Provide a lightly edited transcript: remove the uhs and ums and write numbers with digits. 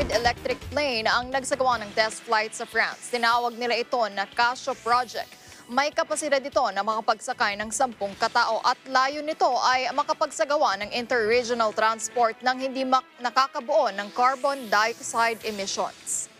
hybrid electric plane ang nagsagawa ng test flight sa France. Tinawag nila ito na Casio Project. May kapasidad ito na makapagsakay ng 10 katao at layo nito ay makapagsagawa ng interregional transport nang hindi nakakabuo ng carbon dioxide emissions.